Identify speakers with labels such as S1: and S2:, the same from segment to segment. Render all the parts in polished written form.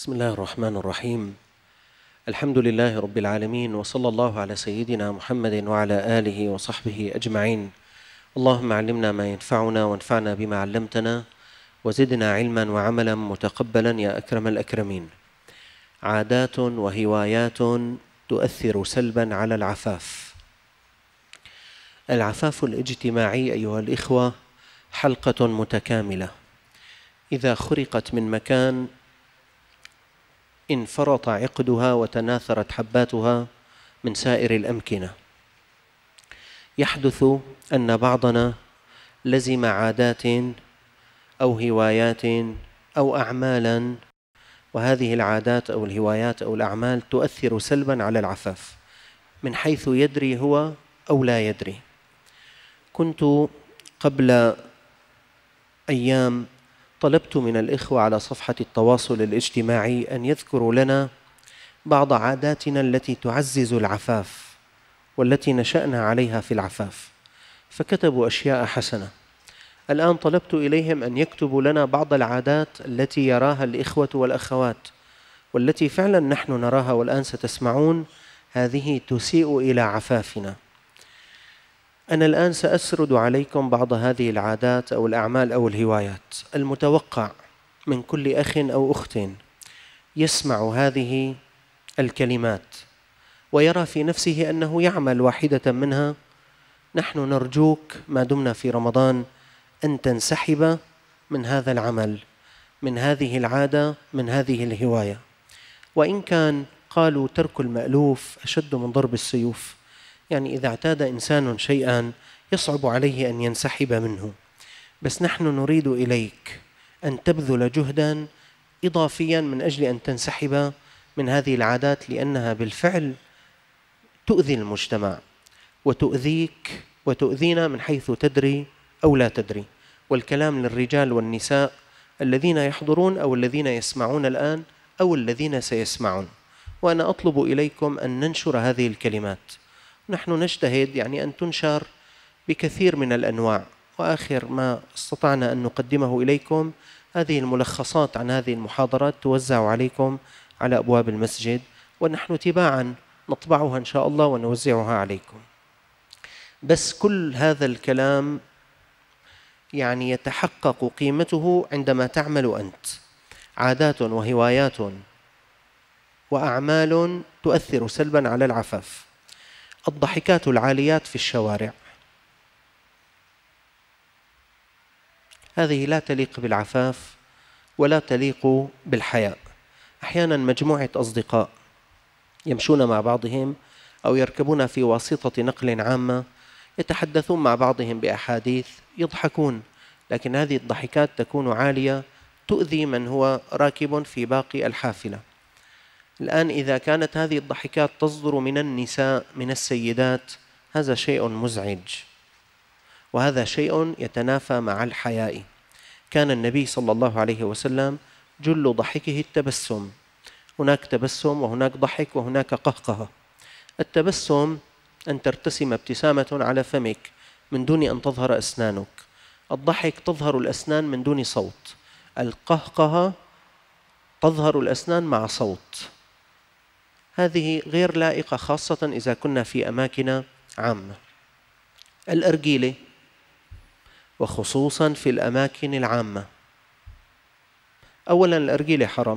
S1: بسم الله الرحمن الرحيم. الحمد لله رب العالمين، وصلى الله على سيدنا محمد وعلى آله وصحبه أجمعين. اللهم علمنا ما ينفعنا وانفعنا بما علمتنا وزدنا علما وعملا متقبلا يا أكرم الأكرمين. عادات وهوايات تؤثر سلبا على العفاف. العفاف الاجتماعي أيها الإخوة حلقة متكاملة، إذا خرقت من مكان انفرط عقدها وتناثرت حباتها من سائر الأمكنة. يحدث أن بعضنا لزم عادات أو هوايات أو أعمالا، وهذه العادات أو الهوايات أو الأعمال تؤثر سلبا على العفاف من حيث يدري هو أو لا يدري. كنت قبل أيام طلبت من الإخوة على صفحة التواصل الاجتماعي أن يذكروا لنا بعض عاداتنا التي تعزز العفاف والتي نشأنا عليها في العفاف، فكتبوا أشياء حسنة. الآن طلبت إليهم أن يكتبوا لنا بعض العادات التي يراها الإخوة والأخوات والتي فعلا نحن نراها، والآن ستسمعون هذه تسيء إلى عفافنا. أنا الآن سأسرد عليكم بعض هذه العادات أو الأعمال أو الهوايات. المتوقع من كل أخ أو أخت يسمع هذه الكلمات ويرى في نفسه أنه يعمل واحدة منها، نحن نرجوك ما دمنا في رمضان أن تنسحب من هذا العمل، من هذه العادة، من هذه الهواية. وإن كان قالوا ترك المألوف أشد من ضرب السيوف، يعني إذا اعتاد إنسان شيئا يصعب عليه أن ينسحب منه، بس نحن نريد إليك أن تبذل جهدا إضافيا من أجل أن تنسحب من هذه العادات، لأنها بالفعل تؤذي المجتمع وتؤذيك وتؤذينا من حيث تدري أو لا تدري. والكلام للرجال والنساء الذين يحضرون أو الذين يسمعون الآن أو الذين سيسمعون، وأنا أطلب إليكم أن ننشر هذه الكلمات. نحن نجتهد أن تنشر بكثير من الأنواع، وآخر ما استطعنا أن نقدمه إليكم هذه الملخصات عن هذه المحاضرات توزع عليكم على أبواب المسجد، ونحن تباعا نطبعها إن شاء الله ونوزعها عليكم. بس كل هذا الكلام يتحقق قيمته عندما تعمل أنت. عادات وهوايات وأعمال تؤثر سلبا على العفاف. الضحكات العاليات في الشوارع، هذه لا تليق بالعفاف ولا تليق بالحياء. أحيانا مجموعة أصدقاء يمشون مع بعضهم أو يركبون في واسطة نقل عامة، يتحدثون مع بعضهم بأحاديث، يضحكون، لكن هذه الضحكات تكون عالية تؤذي من هو راكب في باقي الحافلة. الآن إذا كانت هذه الضحكات تصدر من النساء، من السيدات، هذا شيء مزعج، وهذا شيء يتنافى مع الحياء. كان النبي صلى الله عليه وسلم جل ضحكه التبسم. هناك تبسم وهناك ضحك وهناك قهقهة. التبسم أن ترتسم ابتسامة على فمك من دون أن تظهر أسنانك. الضحك تظهر الأسنان من دون صوت. القهقهة تظهر الأسنان مع صوت. هذه غير لائقة خاصة إذا كنا في أماكن عامة. الأرجيلة وخصوصا في الأماكن العامة. أولا الأرجيلة حرام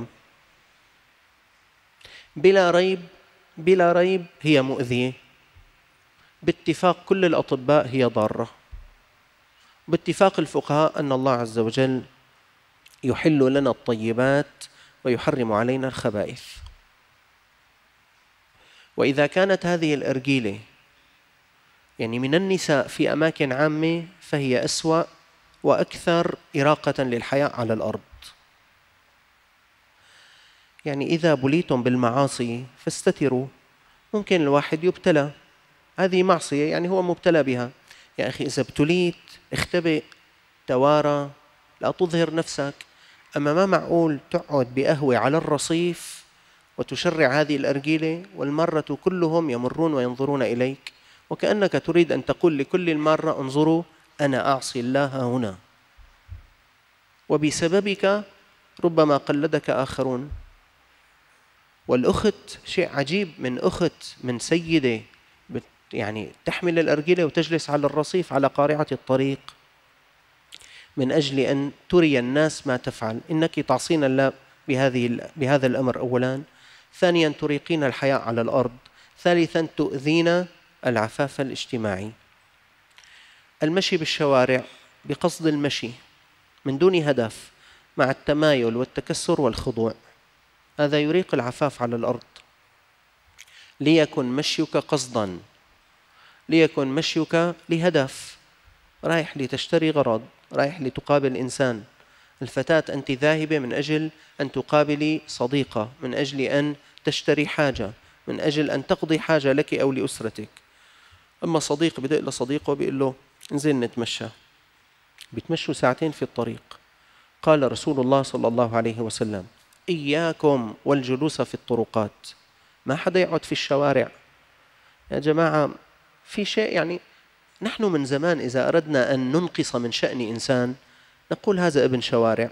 S1: بلا ريب هي مؤذية، باتفاق كل الأطباء هي ضارة، باتفاق الفقهاء أن الله عز وجل يحل لنا الطيبات ويحرم علينا الخبائث. وإذا كانت هذه الأرجيلة من النساء في أماكن عامة فهي أسوأ وأكثر إراقة للحياء على الأرض. إذا بليتم بالمعاصي فاستتروا. ممكن الواحد يبتلى، هذه معصية هو مبتلى بها. يا أخي إذا ابتليت اختبئ، توارى، لا تظهر نفسك. أما ما معقول تقعد بقهوة على الرصيف وتشرع هذه الأرجيلة والمرة كلهم يمرون وينظرون إليك، وكأنك تريد أن تقول لكل المرة انظروا أنا أعصي الله هنا، وبسببك ربما قلدك آخرون. والأخت شيء عجيب، من أخت من سيدة يعني تحمل الأرجلة وتجلس على الرصيف على قارعة الطريق من أجل أن تري الناس ما تفعل. إنك تعصين الله بهذا الأمر أولا، ثانيا تريقين الحياء على الأرض، ثالثا تؤذين العفاف الاجتماعي. المشي بالشوارع بقصد المشي من دون هدف مع التمايل والتكسر والخضوع، هذا يريق العفاف على الأرض. ليكن مشيك قصدا، ليكن مشيك لهدف، رايح لتشتري غرض، رايح لتقابل إنسان. الفتاة أنت ذاهبة من أجل أن تقابلي صديقة، من أجل أن تشتري حاجة، من أجل أن تقضي حاجة لك أو لأسرتك. أما صديق بدأ لصديقه بيقول له انزل نتمشى، بيتمشوا ساعتين في الطريق. قال رسول الله صلى الله عليه وسلم: إياكم والجلوس في الطرقات. ما حدا يقعد في الشوارع يا جماعة. في شيء يعني نحن من زمان إذا أردنا أن ننقص من شأن إنسان نقول هذا ابن شوارع،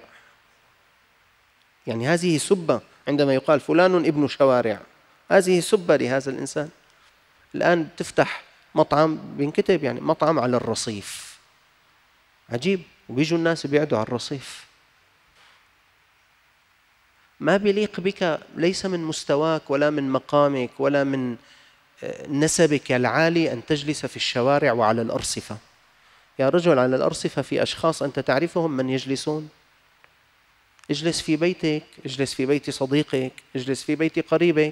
S1: يعني هذه سبة. عندما يقال فلان ابن شوارع هذه سبة لهذا الإنسان. الآن تفتح مطعم بينكتب يعني مطعم على الرصيف، عجيب، وبيجوا الناس بيقعدوا على الرصيف. ما بيليق بك، ليس من مستواك ولا من مقامك ولا من نسبك العالي أن تجلس في الشوارع وعلى الأرصفة. يا رجل، على الأرصفة في أشخاص أنت تعرفهم من يجلسون. اجلس في بيتك، اجلس في بيت صديقك، اجلس في بيت قريبك،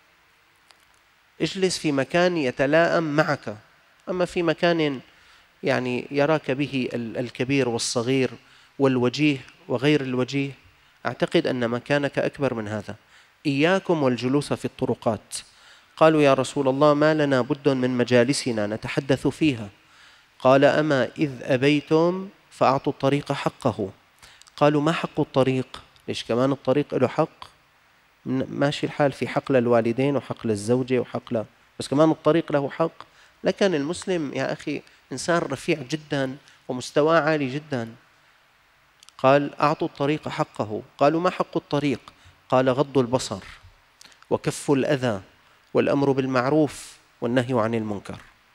S1: اجلس في مكان يتلائم معك. أما في مكان يعني يراك به الكبير والصغير والوجيه وغير الوجيه، أعتقد أن مكانك أكبر من هذا. إياكم والجلوس في الطرقات. قالوا: يا رسول الله، ما لنا بد من مجالسنا نتحدث فيها. قال: أما إذ أبيتم فأعطوا الطريق حقه. قالوا: ما حق الطريق؟ ليش كمان الطريق له حق؟ ماشي الحال في حق للوالدين وحق للزوجة وحق بس كمان الطريق له حق. لكن المسلم يا أخي إنسان رفيع جدا ومستواه عالي جدا. قال: أعطوا الطريق حقه. قالوا: ما حق الطريق؟ قال: غض البصر وكف الأذى والأمر بالمعروف والنهي عن المنكر.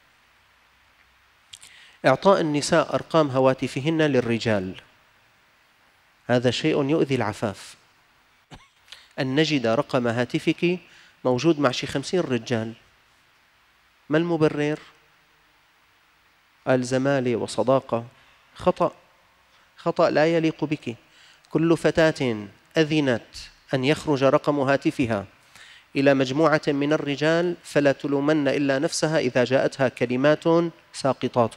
S1: إعطاء النساء أرقام هواتفهن للرجال هذا شيء يؤذي العفاف. أن نجد رقم هاتفك موجود مع شي 50 رجال، ما المبرر؟ قال: زمالة وصداقة. خطأ، خطأ لا يليق بك. كل فتاة أذنت أن يخرج رقم هاتفها إلى مجموعة من الرجال فلا تلومن إلا نفسها إذا جاءتها كلمات ساقطات.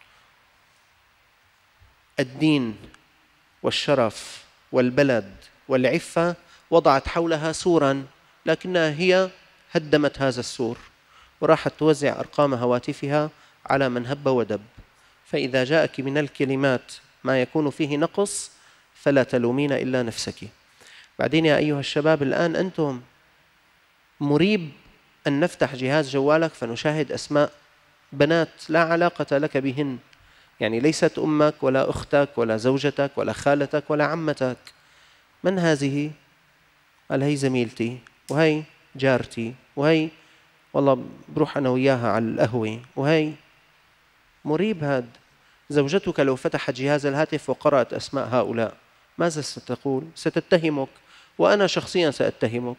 S1: الدين والشرف والبلد والعفة وضعت حولها سورا، لكنها هي هدمت هذا السور وراحت توزع أرقام هواتفها على من هب ودب. فإذا جاءك من الكلمات ما يكون فيه نقص فلا تلومين إلا نفسك. بعدين يا أيها الشباب، الآن أنتم مريب أن نفتح جهاز جوالك فنشاهد أسماء بنات لا علاقة لك بهن، يعني ليست أمك ولا أختك ولا زوجتك ولا خالتك ولا عمتك. من هذه؟ قال: هي زميلتي، وهي جارتي، وهي والله بروح أنا وياها على القهوة، وهي مريب. هذا زوجتك لو فتحت جهاز الهاتف وقرأت أسماء هؤلاء ماذا ستقول؟ ستتهمك، وأنا شخصيا سأتهمك.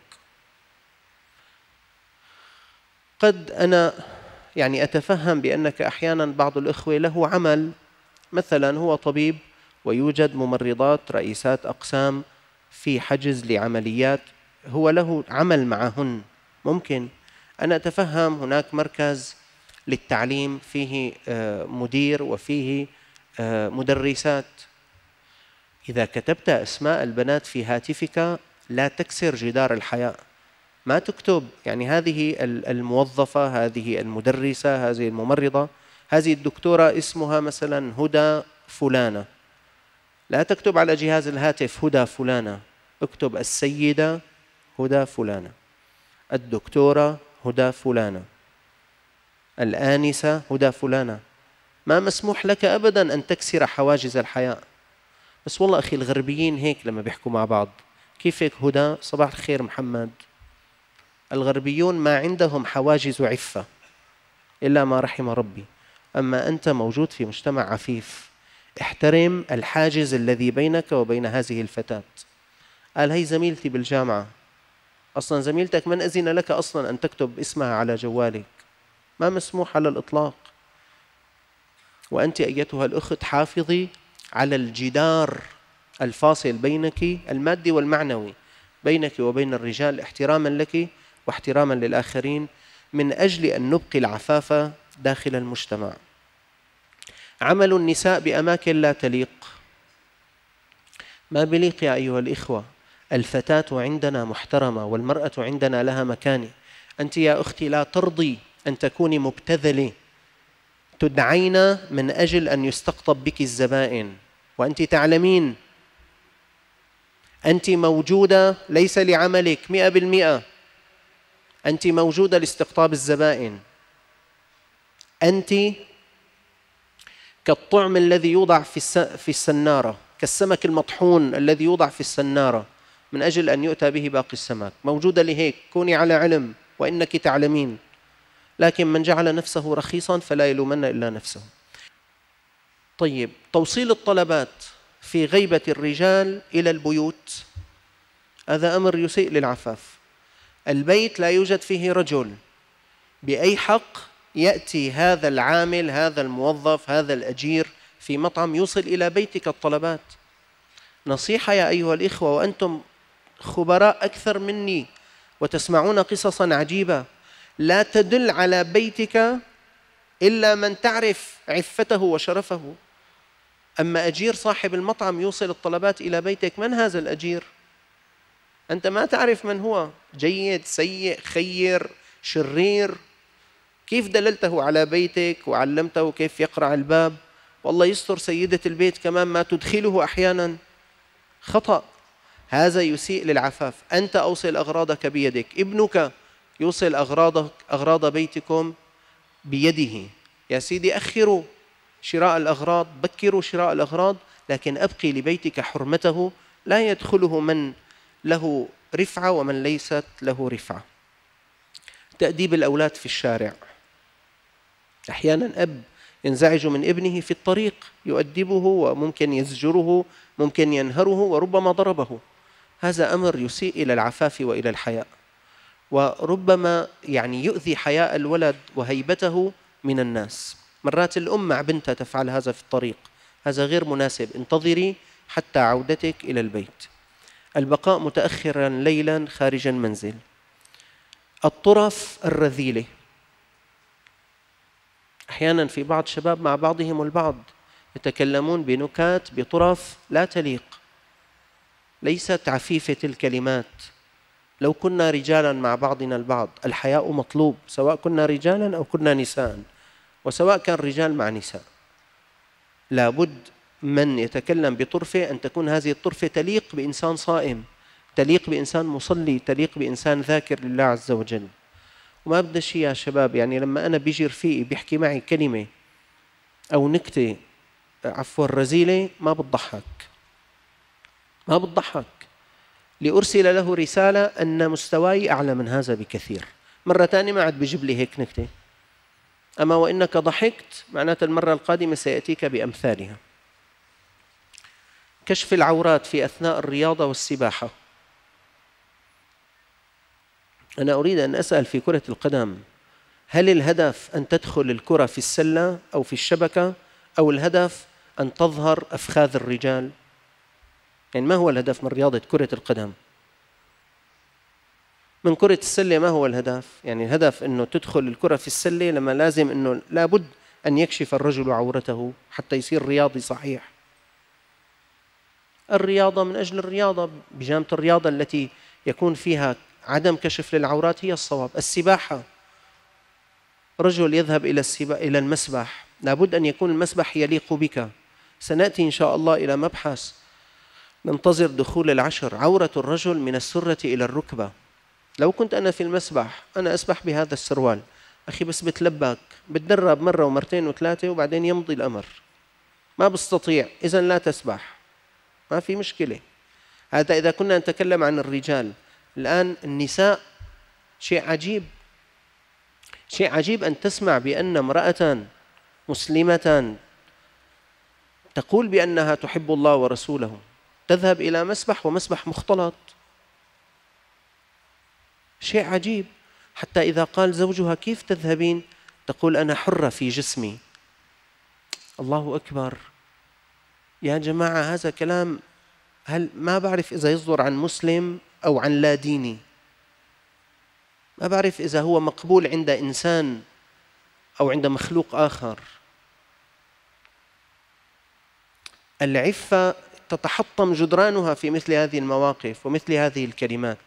S1: قد أنا يعني أتفهم بأنك أحيانا بعض الإخوة له عمل، مثلا هو طبيب ويوجد ممرضات رئيسات أقسام في حجز لعمليات، هو له عمل معهن. ممكن أنا أتفهم هناك مركز للتعليم فيه مدير وفيه مدرسات. إذا كتبت أسماء البنات في هاتفك لا تكسر جدار الحياء، ما تكتب يعني هذه الموظفة، هذه المدرسة، هذه الممرضة، هذه الدكتورة اسمها مثلا هدى فلانة، لا تكتب على جهاز الهاتف هدى فلانة، اكتب السيدة هدى فلانة، الدكتورة هدى فلانة، الآنسة هدى فلانة. ما مسموح لك أبدا أن تكسر حواجز الحياء. بس والله أخي الغربيين هيك لما بيحكوا مع بعض، كيفك هدى؟ صباح الخير محمد. الغربيون ما عندهم حواجز عفة إلا ما رحم ربي، أما أنت موجود في مجتمع عفيف، احترم الحاجز الذي بينك وبين هذه الفتاة. قال هي زميلتي بالجامعة، أصلا زميلتك من أذن لك أصلا أن تكتب اسمها على جوالك، ما مسموح على الإطلاق. وأنت أيتها الأخت حافظي على الجدار الفاصل بينك المادي والمعنوي بينك وبين الرجال، احتراما لك واحتراما للآخرين، من أجل أن نبقي العفاف داخل المجتمع. عمل النساء بأماكن لا تليق، ما بليق يا أيها الإخوة. الفتاة عندنا محترمة والمرأة عندنا لها مكانة. أنت يا أختي لا ترضي أن تكوني مبتذلة تدعين من أجل أن يستقطب بك الزبائن، وأنت تعلمين أنت موجودة ليس لعملك 100%، أنت موجودة لاستقطاب الزبائن. أنت كالطعم الذي يوضع في السنارة، كالسمك المطحون الذي يوضع في السنارة من أجل أن يؤتى به باقي السمك، موجودة لهيك، كوني على علم وإنك تعلمين. لكن من جعل نفسه رخيصا فلا يلومن إلا نفسه. طيب، توصيل الطلبات في غيبة الرجال إلى البيوت هذا أمر يسيء للعفاف. البيت لا يوجد فيه رجل، بأي حق يأتي هذا العامل، هذا الموظف، هذا الأجير في مطعم يوصل إلى بيتك الطلبات؟ نصيحة يا أيها الإخوة، وأنتم خبراء أكثر مني وتسمعون قصصا عجيبة، لا تدل على بيتك إلا من تعرف عفته وشرفه. أما أجير صاحب المطعم يوصل الطلبات إلى بيتك، من هذا الأجير؟ أنت ما تعرف من هو، جيد، سيء، خير، شرير. كيف دللته على بيتك وعلمته كيف يقرع الباب؟ والله يستر سيدة البيت كمان ما تدخله أحيانا، خطأ. هذا يسيء للعفاف. أنت أوصل أغراضك بيدك، ابنك يوصل أغراض بيتكم بيده. يا سيدي أخروا شراء الأغراض، بكروا شراء الأغراض، لكن أبقي لبيتك حرمته، لا يدخله من له رفعة ومن ليست له رفعة. تأديب الأولاد في الشارع، أحيانا أب ينزعج من ابنه في الطريق، يؤدبه وممكن يزجره، ممكن ينهره وربما ضربه. هذا أمر يسيء إلى العفاف وإلى الحياء، وربما يؤذي حياء الولد وهيبته من الناس. مرات الأم مع بنتها تفعل هذا في الطريق، هذا غير مناسب. انتظري حتى عودتك إلى البيت. البقاء متأخرا ليلا خارج المنزل. الطرف الرذيلة، أحيانا في بعض شباب مع بعضهم البعض يتكلمون بنكات بطرف لا تليق، ليست عفيفة الكلمات. لو كنا رجالا مع بعضنا البعض، الحياء مطلوب سواء كنا رجالا أو كنا نساء، وسواء كان رجال مع نساء. لابد من يتكلم بطرفة أن تكون هذه الطرفة تليق بإنسان صائم، تليق بإنسان مصلي، تليق بإنسان ذاكر لله عز وجل. وما بدنا شيء يا شباب، لما أنا بيجي رفيقي بيحكي معي كلمة أو نكتة رزيلة، ما بتضحك، ما بتضحك، لأرسل له رسالة أن مستواي أعلى من هذا بكثير. مرة ثانية ما عاد بيجيب لي هيك نكتة، أما وإنك ضحكت معناته المرة القادمة سيأتيك بأمثالها. كشف العورات في أثناء الرياضة والسباحة. أنا أريد أن أسأل في كرة القدم، هل الهدف أن تدخل الكرة في السلة أو في الشبكة، أو الهدف أن تظهر أفخاذ الرجال؟ ما هو الهدف من رياضة كرة القدم؟ من كرة السلة ما هو الهدف؟ الهدف أنه تدخل الكرة في السلة لما لازم أنه لابد أن يكشف الرجل عورته حتى يصير رياضي صحيح. الرياضة من أجل الرياضة، بجانب الرياضة التي يكون فيها عدم كشف للعورات هي الصواب. السباحة، رجل يذهب إلى المسبح، لابد أن يكون المسبح يليق بك. سنأتي إن شاء الله إلى مبحث ننتظر دخول العشر. عورة الرجل من السرة إلى الركبة. لو كنت أنا في المسبح، أنا أسبح بهذا السروال، أخي بس بتلبك، بتدرب مرة ومرتين وثلاثة وبعدين يمضي الأمر. ما بستطيع، إذن لا تسبح، ما في مشكلة. هذا إذا كنا نتكلم عن الرجال. الآن النساء شيء عجيب، شيء عجيب أن تسمع بأن امرأة مسلمة تقول بأنها تحب الله ورسوله تذهب إلى مسبح ومسبح مختلط. شيء عجيب. حتى إذا قال زوجها كيف تذهبين؟ تقول أنا حرة في جسمي. الله أكبر. يا جماعة هذا كلام، هل ما بعرف إذا يصدر عن مسلم أو عن لا ديني، ما بعرف إذا هو مقبول عند إنسان أو عند مخلوق آخر. العفة تتحطم جدرانها في مثل هذه المواقف ومثل هذه الكلمات.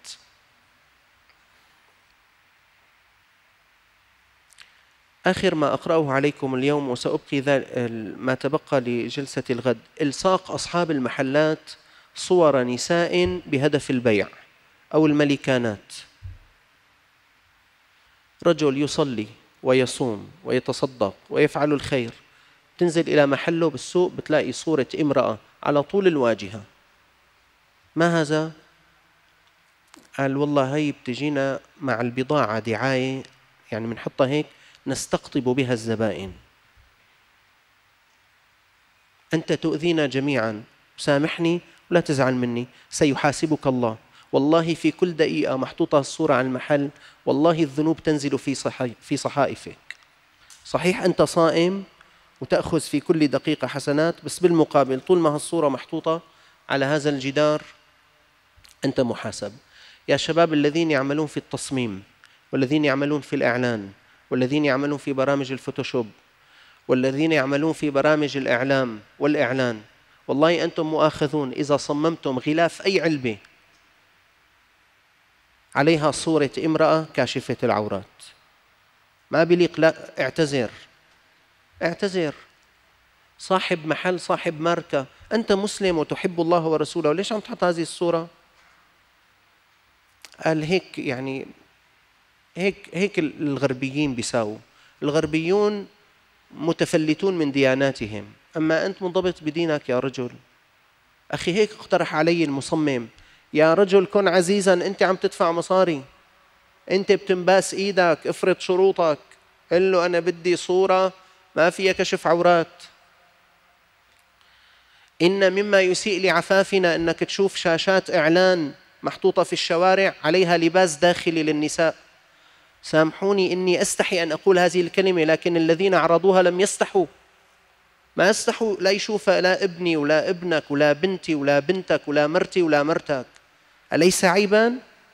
S1: آخر ما أقرأه عليكم اليوم، وسأبقي ما تبقى لجلسة الغد، إلصاق أصحاب المحلات صور نساء بهدف البيع أو الملكانات. رجل يصلي ويصوم ويتصدق ويفعل الخير، تنزل إلى محله بالسوق بتلاقي صورة امرأة على طول الواجهة. ما هذا؟ قال والله هي بتجينا مع البضاعة دعاية، يعني بنحطها هيك نستقطب بها الزبائن. أنت تؤذينا جميعا، سامحني ولا تزعل مني، سيحاسبك الله. والله في كل دقيقة محطوطة الصورة على المحل، والله الذنوب تنزل في صحائفك. صحيح أنت صائم وتأخذ في كل دقيقة حسنات، بس بالمقابل طول ما هالصورة محطوطة على هذا الجدار أنت محاسب. يا شباب الذين يعملون في التصميم، والذين يعملون في الإعلان، والذين يعملون في برامج الفوتوشوب، والذين يعملون في برامج الإعلام والإعلان، والله أنتم مؤاخذون إذا صممتم غلاف أي علبة عليها صورة امرأة كاشفة العورات. ما بليق، لا اعتذر، اعتذر. صاحب محل، صاحب ماركة، أنت مسلم وتحب الله ورسوله، ليش عم تحط هذه الصورة؟ قال هيك، يعني هيك الغربيين بيساووا. الغربيون متفلتون من دياناتهم، أما أنت منضبط بدينك يا رجل. أخي هيك اقترح علي المصمم، يا رجل كن عزيزا، أنت عم تدفع مصاري، أنت بتنباس إيدك، افرض شروطك، قل له أنا بدي صورة ما فيها كشف عورات. إن مما يسيء لعفافنا أنك تشوف شاشات إعلان محطوطة في الشوارع عليها لباس داخلي للنساء. سامحوني إني أستحي أن أقول هذه الكلمة، لكن الذين عرضوها لم يستحوا، ما استحوا لا يشوف لا ابني ولا ابنك ولا بنتي ولا بنتك ولا مرتي ولا مرتك. أليس عيبا؟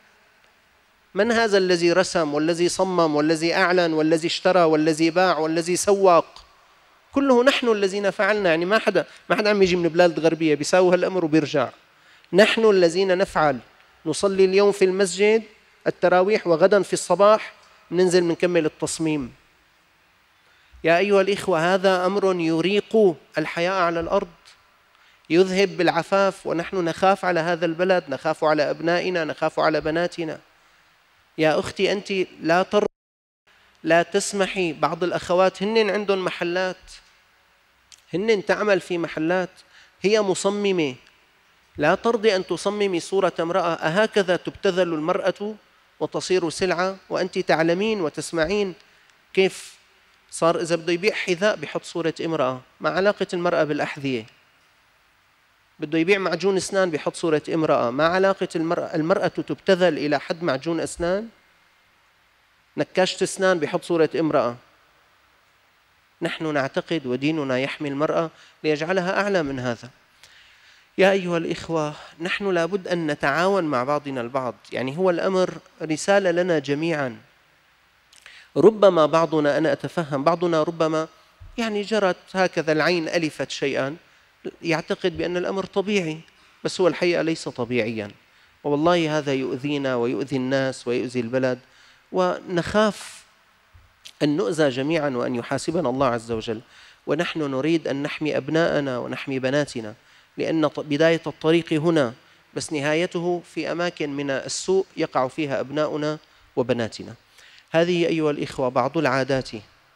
S1: من هذا الذي رسم والذي صمم والذي أعلن والذي اشترى والذي باع والذي سوق؟ كله نحن الذين فعلنا. يعني ما حدا عم يجي من بلاد غربية بيساوي هالأمر وبيرجع. نحن الذين نفعل. نصلي اليوم في المسجد التراويح، وغدا في الصباح ننزل منكمل التصميم. يا أيها الإخوة، هذا أمر يريق الحياة على الأرض، يذهب بالعفاف، ونحن نخاف على هذا البلد، نخاف على أبنائنا، نخاف على بناتنا. يا أختي أنت لا تسمحي. بعض الأخوات هن عندهم محلات، هن تعمل في محلات، هي مصممة، لا ترضي أن تصممي صورة امرأة. أهكذا تبتذل المرأة وتصير سلعة؟ وأنت تعلمين وتسمعين كيف صار إذا بده يبيع حذاء بيحط صورة امرأة. ما علاقة المرأة بالأحذية؟ بده يبيع معجون أسنان بيحط صورة امرأة. ما علاقة المرأة تبتذل إلى حد معجون أسنان؟ نكاشة أسنان بيحط صورة امرأة. نحن نعتقد وديننا يحمي المرأة ليجعلها أعلى من هذا. يا أيها الإخوة، نحن لابد أن نتعاون مع بعضنا البعض. يعني هو الأمر رسالة لنا جميعا. ربما بعضنا، أنا أتفهم، بعضنا ربما يعني جرت هكذا العين ألفت شيئا يعتقد بأن الأمر طبيعي، بس هو الحقيقة ليس طبيعيا، والله هذا يؤذينا ويؤذي الناس ويؤذي البلد، ونخاف أن نؤذى جميعا وأن يحاسبنا الله عز وجل. ونحن نريد أن نحمي أبناءنا ونحمي بناتنا، لأن بداية الطريق هنا، بس نهايته في أماكن من السوء يقع فيها أبناؤنا وبناتنا. هذه أيها الإخوة بعض العادات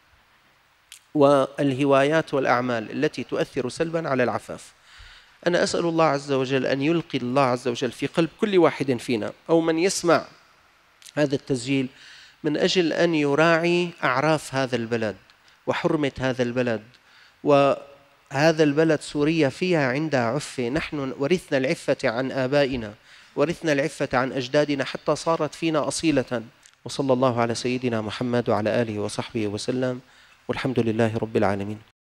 S1: والهوايات والأعمال التي تؤثر سلبا على العفاف. أنا أسأل الله عز وجل أن يلقي الله عز وجل في قلب كل واحد فينا أو من يسمع هذا التسجيل من أجل أن يراعي أعراف هذا البلد وحرمة هذا البلد. وهذا البلد سوريا فيها عندها عفة، نحن ورثنا العفة عن آبائنا، ورثنا العفة عن أجدادنا حتى صارت فينا أصيلة. وصلى الله على سيدنا محمد وعلى آله وصحبه وسلم، والحمد لله رب العالمين.